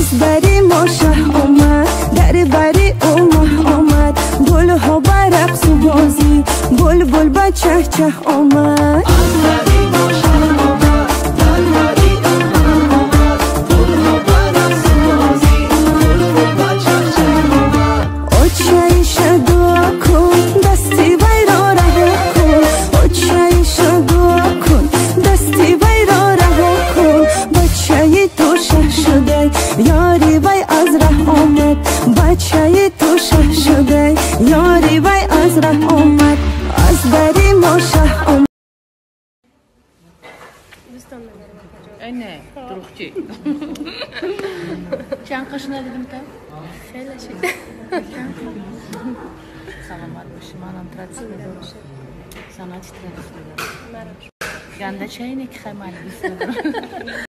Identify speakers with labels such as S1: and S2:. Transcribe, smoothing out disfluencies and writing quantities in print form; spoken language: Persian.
S1: از بری ما شه آمد در بری او ماه آمد گل ها برقص و بازی بل بل با چه چه آمد از بری ما شه آمد در بری او ماه آمد گل ها برقص و بازی بل بل با چه چه آمد اوچه شدوا کن دستی وی را رها کن اوچه شدوا کن دستی وی را رها کن بچه تو شه شده یاری وی از ره آمد بچه تو شه شده یاری وی از ره آمد از بری ما شه آمد
S2: نه دروغچی چند قشنه دیدم تا
S3: خیلی شد
S2: سلامت باشی منم ترس میدارم سلامتی ترس میدارم گنده چه اینه که خیلی من دوست ندارم